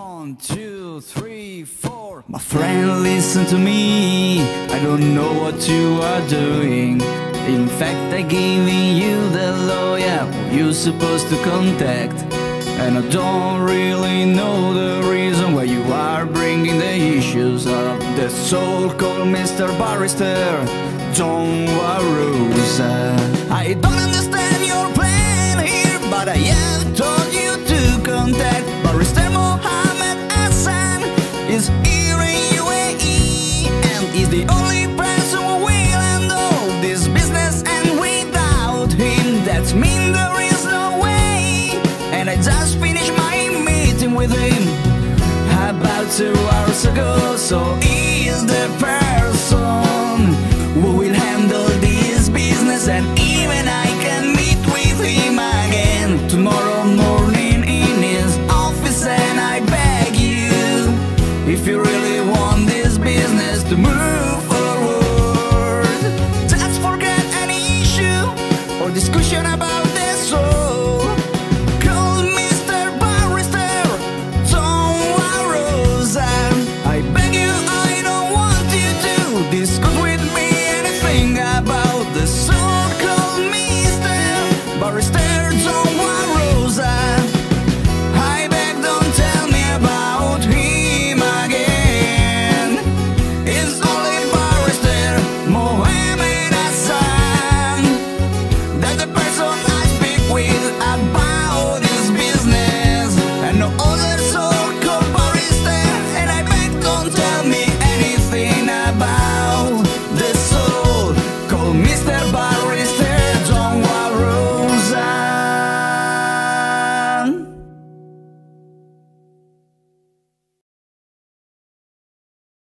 1, 2, 3, 4. My friend, listen to me. I don't know what you are doing. In fact, I'm giving you the lawyer you're supposed to contact. And I don't really know the reason why you are bringing the issues of the so-called Mr. Barrister John Warusa. I don't understand your plan here, but I have told you to contact Barrister Mohammed Hassan. Is here in UAE and is the only person who will handle this business, and without him that means there is no way. And I just finished my meeting with him about 2 hours ago. So he is the person who will handle this business, and